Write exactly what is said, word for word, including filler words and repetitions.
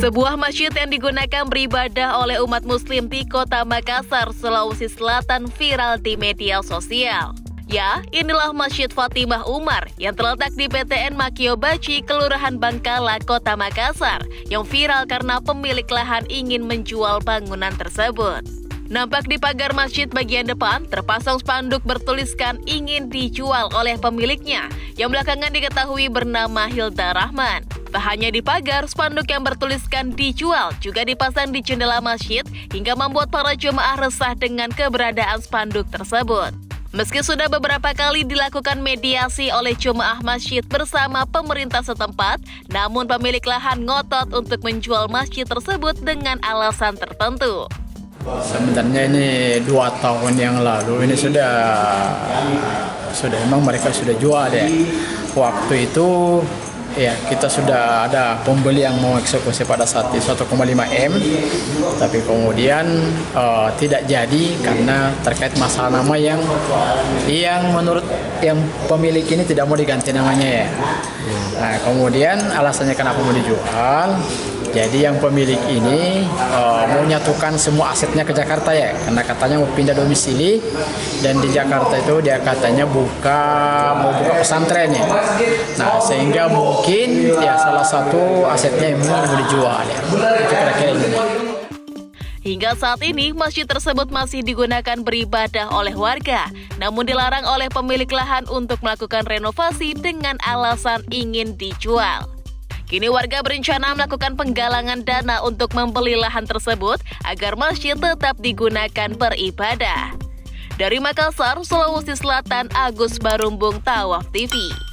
Sebuah masjid yang digunakan beribadah oleh umat muslim di kota Makassar, Sulawesi Selatan viral di media sosial. Ya, inilah Masjid Fatimah Umar yang terletak di P T N Makio Baci, Kelurahan Bangkala, Kota Makassar, yang viral karena pemilik lahan ingin menjual bangunan tersebut. Nampak di pagar masjid bagian depan terpasang spanduk bertuliskan ingin dijual oleh pemiliknya, yang belakangan diketahui bernama Hilda Rahman. Tak hanya di pagar, spanduk yang bertuliskan dijual juga dipasang di jendela masjid hingga membuat para jemaah resah dengan keberadaan spanduk tersebut. Meski sudah beberapa kali dilakukan mediasi oleh jemaah masjid bersama pemerintah setempat, namun pemilik lahan ngotot untuk menjual masjid tersebut dengan alasan tertentu. Sebenarnya ini dua tahun yang lalu ini sudah sudah memang mereka sudah jual ya. Waktu itu ya kita sudah ada pembeli yang mau eksekusi pada saat itu satu koma lima M, tapi kemudian uh, tidak jadi karena terkait masalah nama yang yang menurut yang pemilik ini tidak mau diganti namanya ya. Nah kemudian alasannya kenapa mau dijual? Jadi yang pemilik ini uh, mau menyatukan semua asetnya ke Jakarta ya, karena katanya mau pindah domisili dan di Jakarta itu dia katanya buka mau buka pesantren ya. Nah sehingga mungkin ya salah satu asetnya yang mau dijual ya. Itu kira-kira ini. Hingga saat ini masjid tersebut masih digunakan beribadah oleh warga, namun dilarang oleh pemilik lahan untuk melakukan renovasi dengan alasan ingin dijual. Kini warga berencana melakukan penggalangan dana untuk membeli lahan tersebut agar masjid tetap digunakan beribadah. Dari Makassar, Sulawesi Selatan, Agus Barumbung, Tawaf T V.